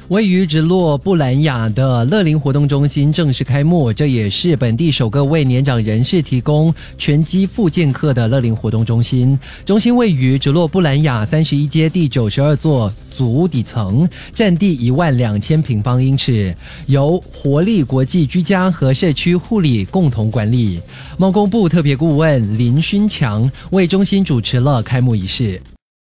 位于直落布兰雅的乐龄活动中心正式开幕，这也是本地首个为年长人士提供拳击复健课的乐龄活动中心。中心位于直落布兰雅31街第92座足底层，占地12000平方英尺，由活力国际居家和社区护理共同管理。贸工部特别顾问林勋强为中心主持了开幕仪式。